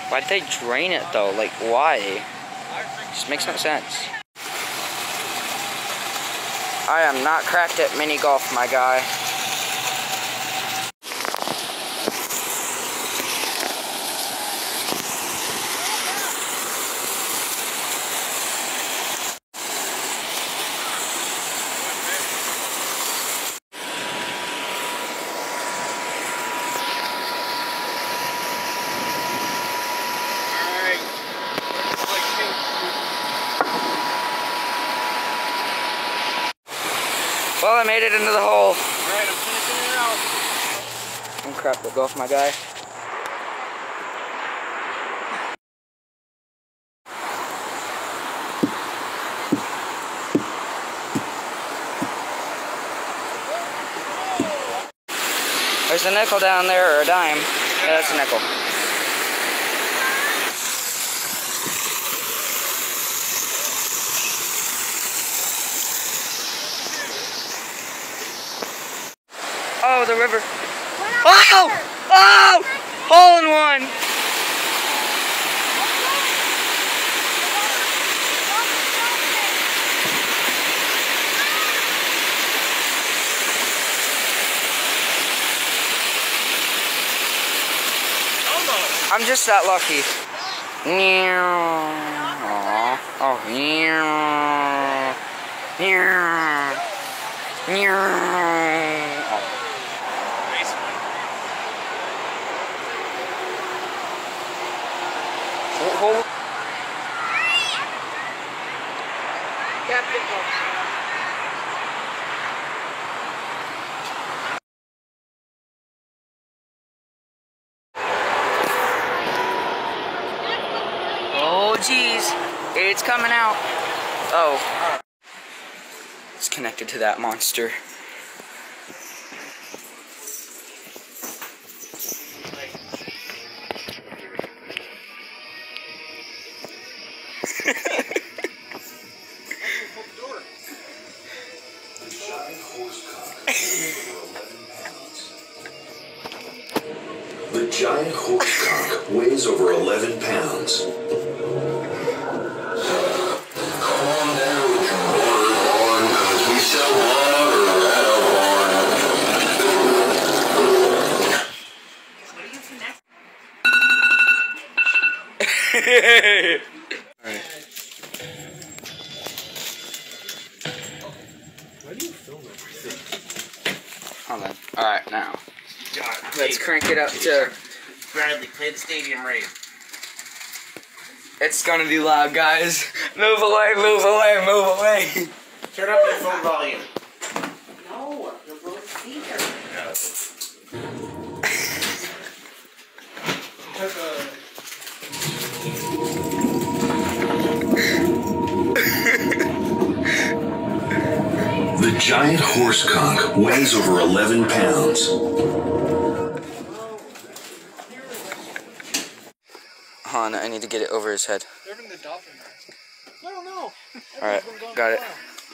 Why'd they drain it though? Like, why? Just makes no sense. I am not cracked at mini golf, my guy. Well, I made it into the hole. Alright, I'm finishing it out. I'm crap the golf, my guy. There's a nickel down there, or a dime. Yeah, that's a nickel. Oh, the river. Oh! Oh! Hole in one! I'm just that lucky. Oh, oh, geez, it's coming out. Oh, it's connected to that monster. The giant horsecock weighs over 11 pounds. Calm down with your water barn, because we sell water at our barn. What do you do next? Alright. Why do you film everything? Hold on. Alright, now. Let's crank it up to... Bradley, play the stadium rave. It's gonna be loud, guys. Move away, move away, move away. Turn up your phone volume. No, the little speaker. The giant horsecock weighs over 11 pounds. Hold on, I need to get it over his head. They're in the dolphin mask. I don't know. Alright, got it.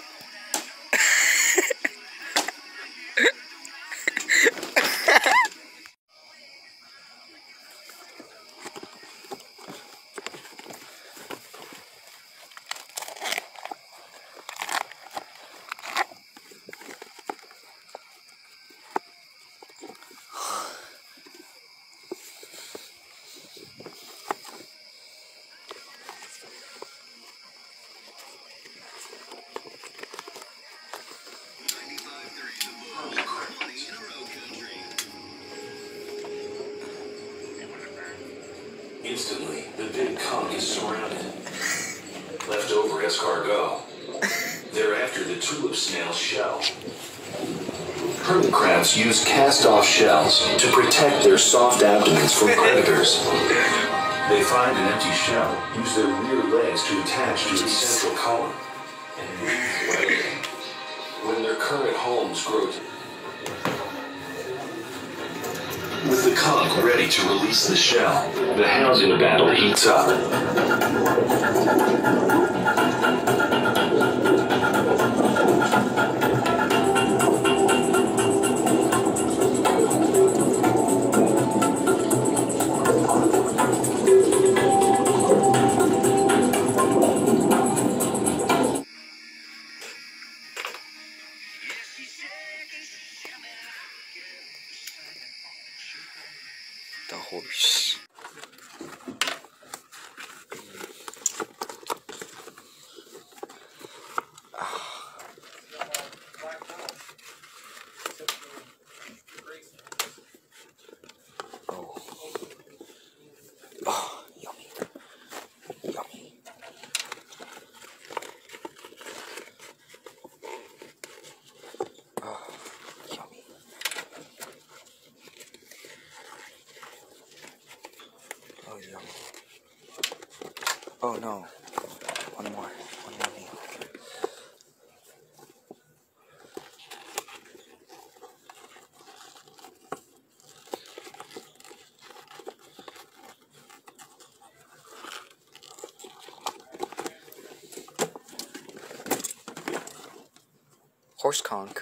Instantly, the big conch is surrounded. Left over as cargo. Thereafter, the tulip snail's shell. Hermit crabs use cast-off shells to protect their soft abdomens from predators. They find an empty shell, use their rear legs to attach to its central column, and breathe away. When their current homes grow with the conch ready to release the shell, the housing battle heats up. juice. Oh. Oh, yummy. Yummy. Oh, yummy. Oh, yummy. Oh, no. One more meal. Horse conch.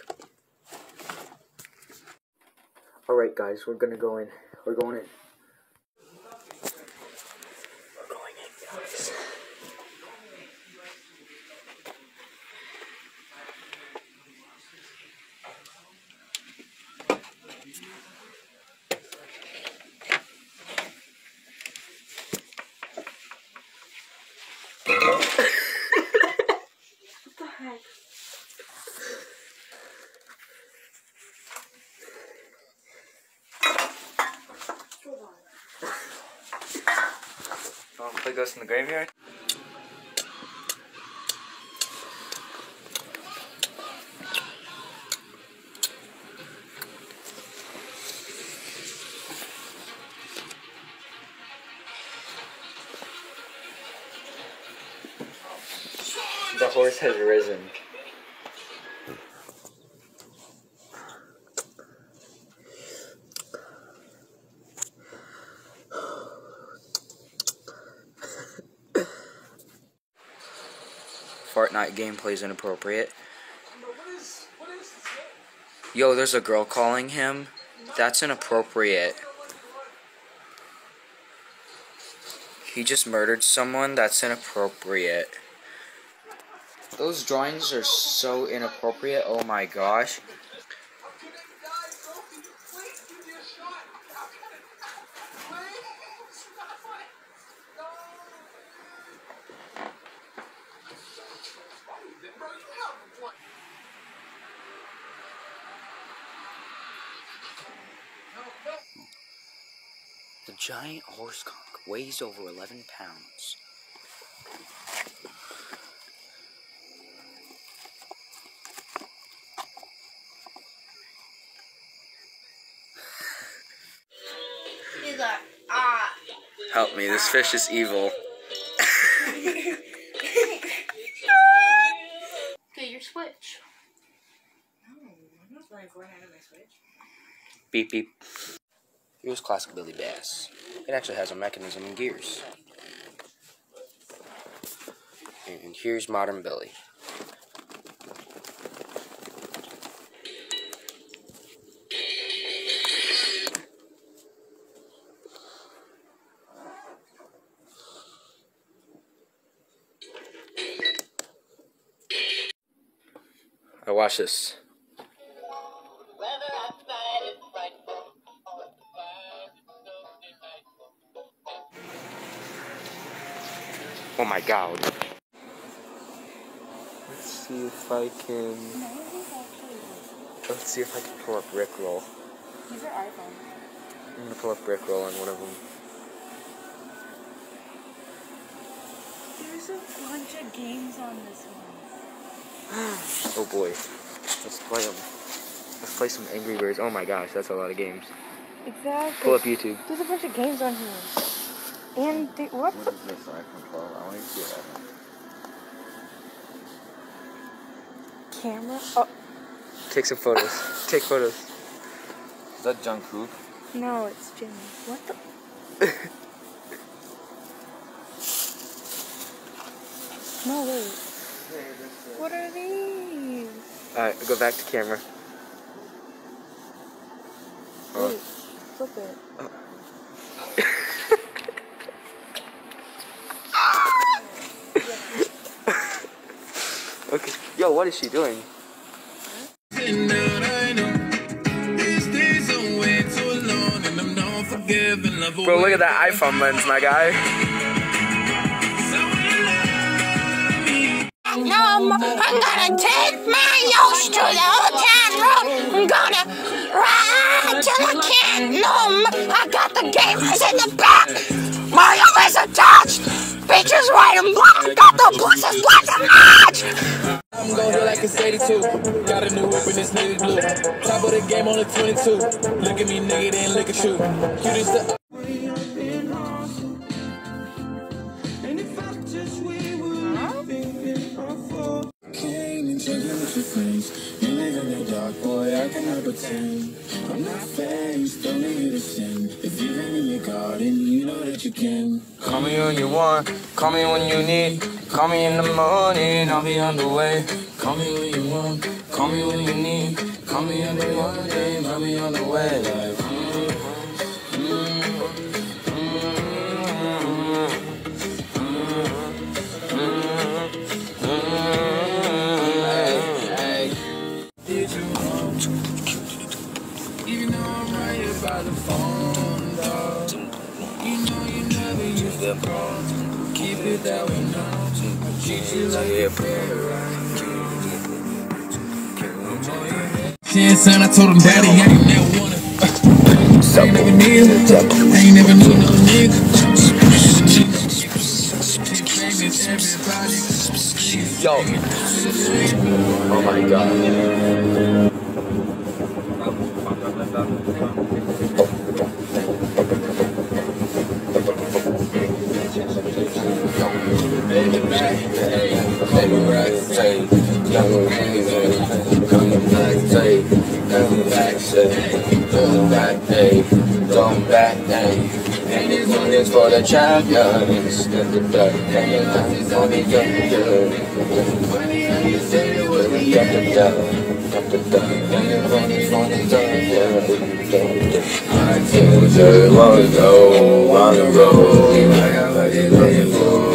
Alright guys, we're gonna go in. We're going in. We're going in, guys. What the heck? Want to play Ghost in the Graveyard? The horse has risen. Fortnite gameplay is inappropriate. Yo, there's a girl calling him. That's inappropriate. He just murdered someone. That's inappropriate. Those drawings are so inappropriate. Oh my gosh. The giant horse conch weighs over 11 pounds. He's like, ah. Help me, this fish is evil. Okay, your switch. No, I'm not going to go ahead of my switch. Beep beep. Here's classic Billy Bass. It actually has a mechanism and gears. And here's modern Billy. I watch this. Oh my god. Let's see if I can. Let's see if I can pull up Rickroll. These are iPhones. I'm gonna pull up Rickroll on one of them. There's a bunch of games on this one. Oh boy. Let's play them. Let's play some Angry Birds. Oh my gosh, that's a lot of games. Exactly. Pull up YouTube. There's a bunch of games on here. And what? What is this iPhone 12? I want to see that. Camera? Oh, Take some photos. Take photos. Is that Jungkook? no, it's Jimmy. What the? No, wait. What are these? Alright, go back to camera. Wait, flip it. Okay. Yo, what is she doing? These days are way too long, and I'm not forgiving. Bro, look at that iPhone lens, my guy. I'm gonna take my yost to the old town road. I'm gonna ride till I can't no more. I got the gamers in the back. Mario is attached. Bitches white and black. Got the pussies black to match. I'm going here like it's 82. Got a new whip and it's navy blue. Top of the game on the 22. Look at me, nigga, then look at you. You just the. You live in the dark, boy, I cannot pretend. I'm not faced, only here to sin. If you've been in your garden, you know that you can. Call me when you want, call me when you need. Call me in the morning, I'll be on the way. Call me when you want, call me when you need. Call me in the morning, I'll be on the way. Like, Even though I'm right here by the phone, dog. You know you never used to call. Keep it that way now. Treat you like a shit, son, I told him, daddy, I ain't never wanna. I ain't never need it. I ain't never knew no nigga. Yo. Oh my god. Don't back, and this one is for the champions. Go on the road. I got what it's waiting for.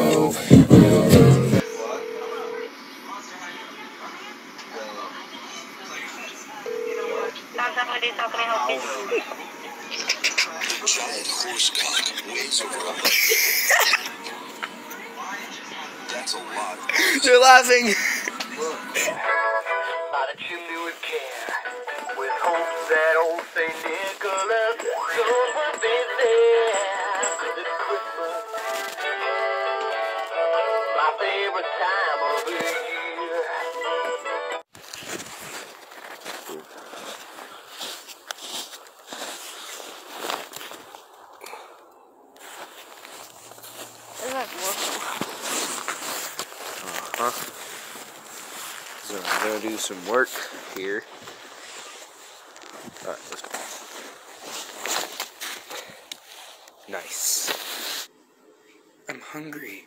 Giant horse cock weighs over 100. That's a lot. They're laughing. I'd chimney with care, with hopes that old St. Nicholas would be there. 'Cause it's Christmas, my favorite time of the year. So I'm gonna do some work here. Alright, let's go. Nice. I'm hungry.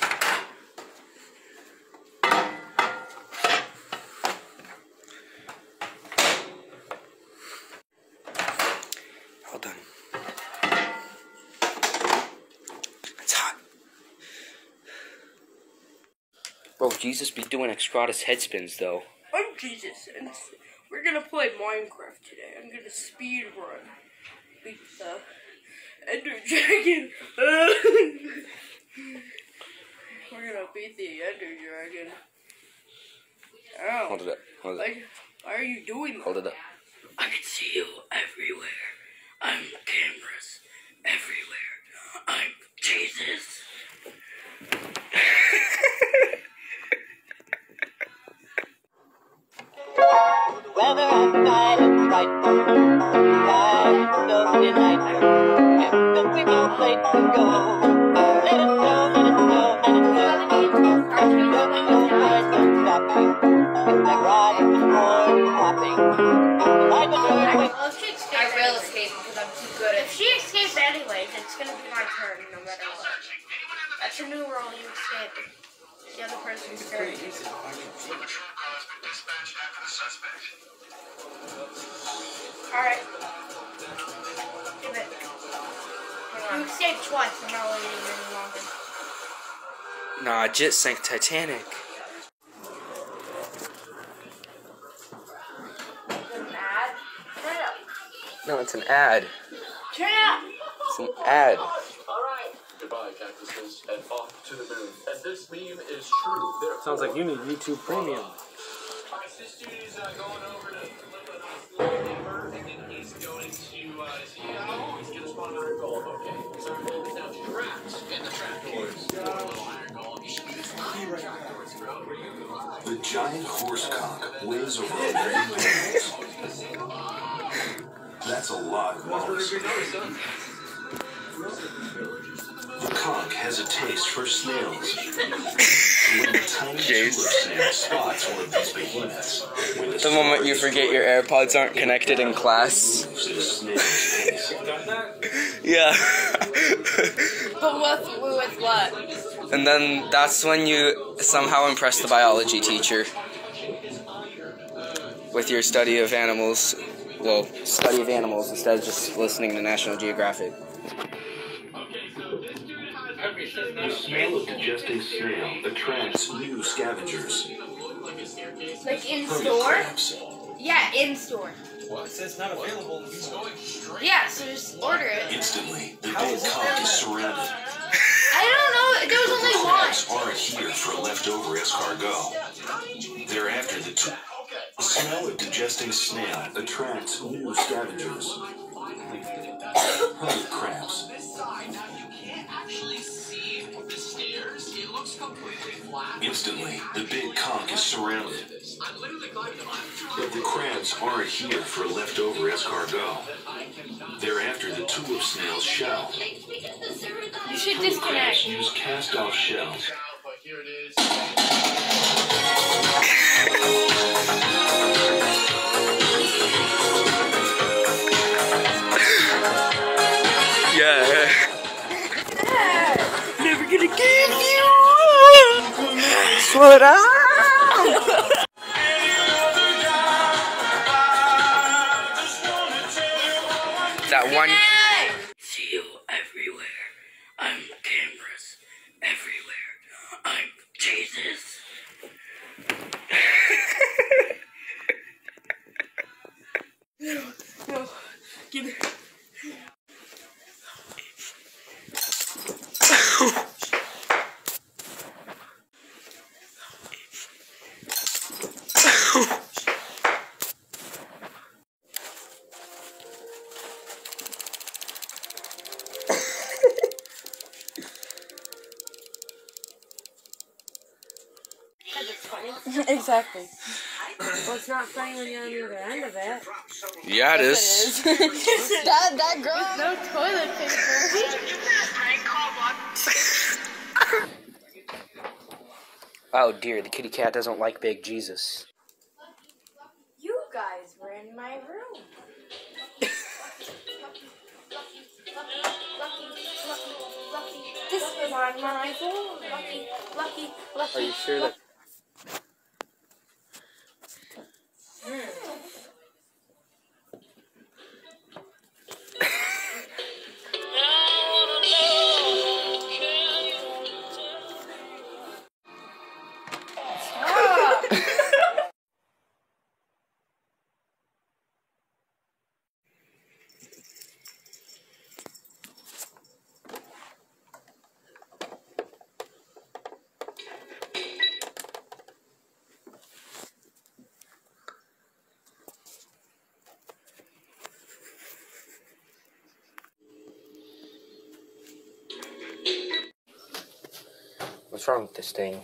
All done. It's hot. Bro, Jesus be doing extratus head spins though. I'm Jesus, and we're gonna play Minecraft today. I'm gonna speed run. Beat the Ender Dragon. We're gonna beat the Ender Dragon. Ow. Hold it up. Hold it up. Like, why are you doing that? Hold it up. I can see you everywhere. I'm cameras everywhere. I'm Jesus. Weather outside is frightful. Light snowy night. And we both late to go. Let it snow, let it snow, let it snow. I don't stop me. It's like riding the storm, hopping. Like a joy. Well, if she escapes, I will escape because I'm too good at it. If she escapes anyways, it's gonna be my turn no matter what. That's a new rule, you escape. The other person's turn. Alright. Give it. You escaped twice, I'm not waiting any longer. Nah, Jit sank Titanic. Is it an ad? Turn it up. No, it's an ad. Turn it up! Some ad. Alright. Goodbye, cactuses, and off to the moon. And this meme is true. Sounds like you need YouTube Premium. Alright, so this dude is going over to live a nice little neighbor, and then he's going to see how he's gonna spawn another gold. Okay, so he's now trapped in the trapdoors. Little iron golem. You should use iron trapdoors, bro. The giant horse cock weighs over 11 pounds. That's a lot of Mars. The cock has a taste for snails. When the tiny tulip snail spots one of these behemoths, when The moment you forget your AirPods aren't connected in class. Yeah. But with what? And then that's when you somehow impress the biology teacher with your study of animals. Well, study of animals instead of just listening to National Geographic. The smell of digesting snail attracts new scavengers. Like in store? Crabs. Yeah, in store. It says not available. Yeah, so just order it. Instantly, the big cock is surrounded. I don't know. There was only The one. crabs aren't here for leftover escargot. They're after the two. The smell of digesting snail attracts new scavengers. Hermit crabs. Instantly, the big cock is surrounded. But the crabs aren't here for leftover escargot. They're after the tulip snail's shell. You should Hermit crabs disconnect. use cast-off shells. But here it is. Yeah. Never gonna give you. What up? That one. See you everywhere. I'm cameras everywhere. I'm Jesus. No, give it. Exactly. Well, it's not funny when you're on the other end of it. Yeah, it is. that girl. No toilet paper. Oh dear, the kitty cat doesn't like Big Jesus. You guys were in my room. This was on my phone. Lucky. Are you sure that? What's wrong with this thing?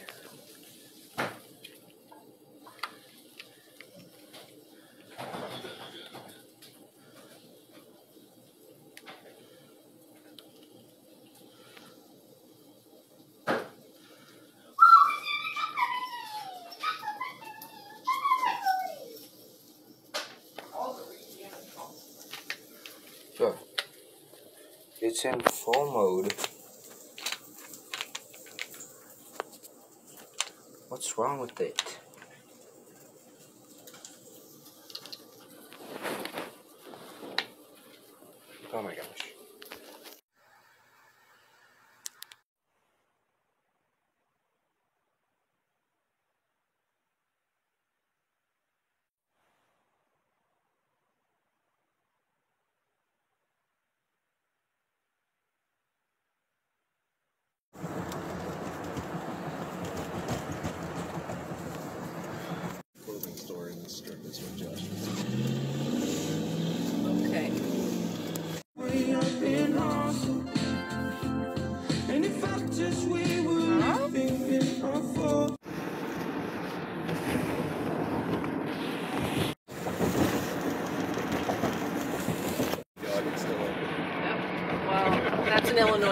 Sure. It's in full mode. What's wrong with it? Oh my gosh.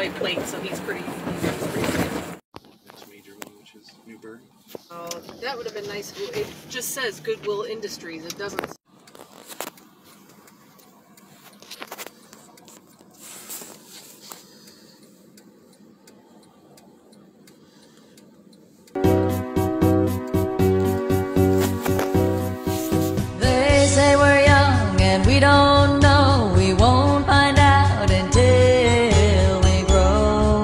joint plate, so he's pretty safe. Next major one, which is Newburgh. Oh, that would have been nice. It just says Goodwill Industries. It doesn't. They say we're young and we don't know. We won't find out until we grow.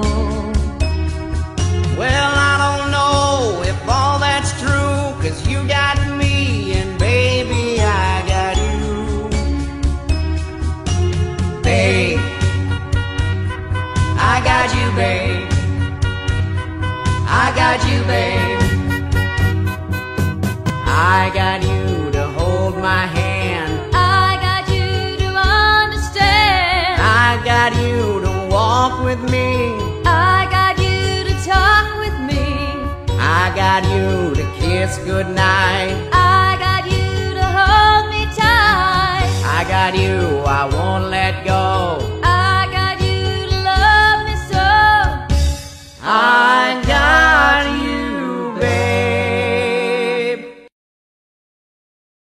Well, I don't know if all that's true, 'cause you got me and baby, I got you. Babe, I got you, babe. I got you, babe. I got you to hold my hand. I got you to understand. I got you to walk with me. I got you to talk with me. I got you to kiss goodnight. I got you to hold me tight. I got you, I won't let go.